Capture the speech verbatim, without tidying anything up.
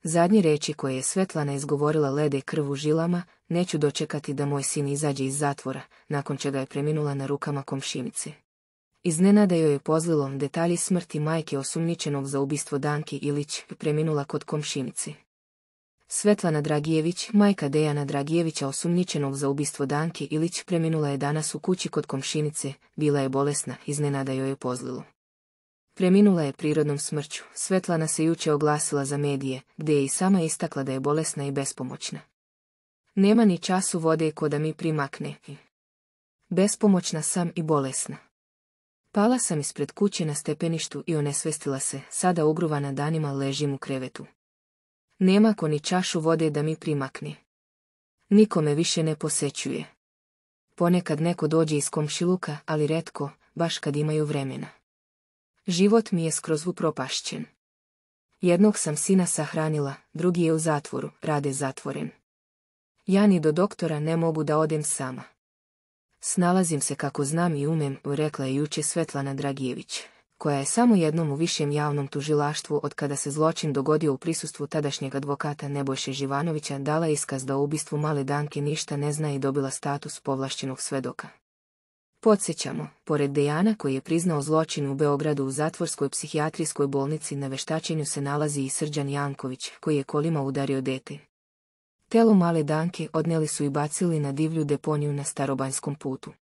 Zadnje riječi koje je Svetlana izgovorila lede krv u žilama, neću dočekati da moj sin izađe iz zatvora, nakon čega je preminula na rukama komšinice. Iznenada joj je pozlilo detalji smrti majke osumnjičenog za ubistvo Danke Ilić, preminula kod komšinice. Svetlana Dragijević, majka Dejana Dragijevića osumnjičenog za ubistvo Danke Ilić, preminula je danas u kući kod komšinice, bila je bolesna, iznenada joj je pozlilo. Preminula je prirodnom smrću. Svetlana se juče oglasila za medije, gdje je i sama istakla da je bolesna i bespomoćna. Nema ni času vode ko da mi primakne. Bespomoćna sam i bolesna. Pala sam ispred kuće na stepeništu i onesvestila se, sada ugruvana danima ležim u krevetu. Nema ko ni čašu vode da mi primakne. Niko me više ne posećuje. Ponekad neko dođe iz komšiluka, ali retko, baš kad imaju vremena. Život mi je skroz upropašćen. Jednog sam sina sahranila, drugi je u zatvoru, rade zatvoren. Ja ni do doktora ne mogu da odem sama. Snalazim se kako znam i umem, rekla je juče Svetlana Dragijević, koja je samo jednom u višem javnom tužilaštvu od kada se zločin dogodio u prisustvu tadašnjeg advokata Nebojše Živanovića dala iskaz da o ubistvu male Danke ništa ne zna i dobila status povlašćenog svedoka. Podsjećamo, pored Dejana koji je priznao zločin u Beogradu u zatvorskoj psihijatrijskoj bolnici na veštačenju se nalazi i Srđan Janković, koji je kolima udario dete. Telo male Danke odneli su i bacili na divlju deponiju na Starobanjskom putu.